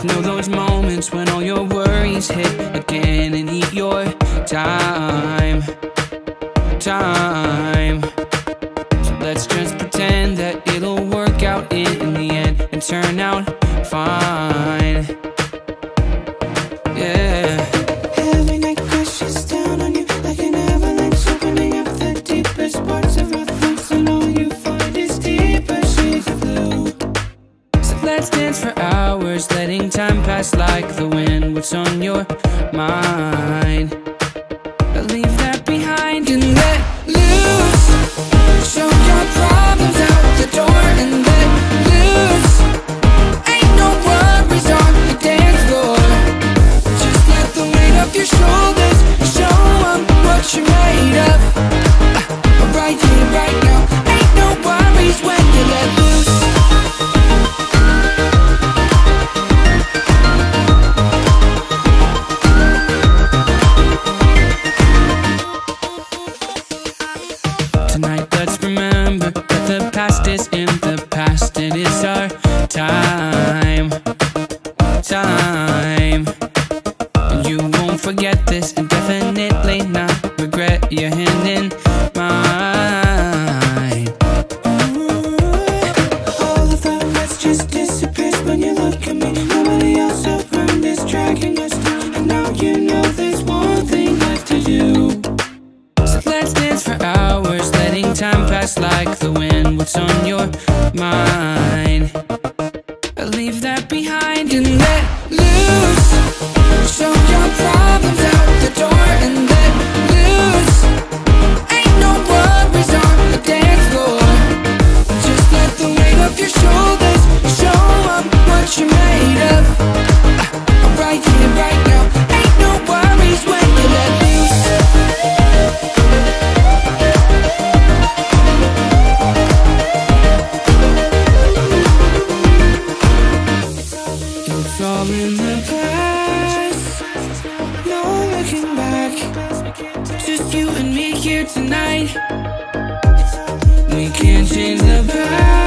Know those moments when all your worries hit again and eat your time. So let's just pretend that it'll work out in the end and turn out fine. Yeah. Every night crashes down on you like an avalanche, opening up the deepest parts of our thoughts, and all you find is deeper shades of blue. So let's dance for hours, letting time pass like the wind. What's on your mind? Leave that behind and let loose. Show your problems out the door and let loose. Ain't no worries on the dance floor. Just let the weight of your shoulders show them what you're made of. Right here, right now. Ain't no worries when you let loose. Tonight let's remember that the past is in the past, and it's our time. And you won't forget this, and definitely not regret your hand in mine. All of the rest just disappears when you look at me. Nobody else around is dragging us down, and now you know there's one thing left to do. So let's dance for hours, letting time pass like the wind. What's on your mind? Leave that behind and let loose. Show your problems out the door and let loose. Ain't no worries on the dance floor. Just let the weight of your shoulders show them what you're made of. Right here, right now. Ain't no worries when you let loose. It's all in the past, no looking back. Just you and me here tonight. We can't change the past.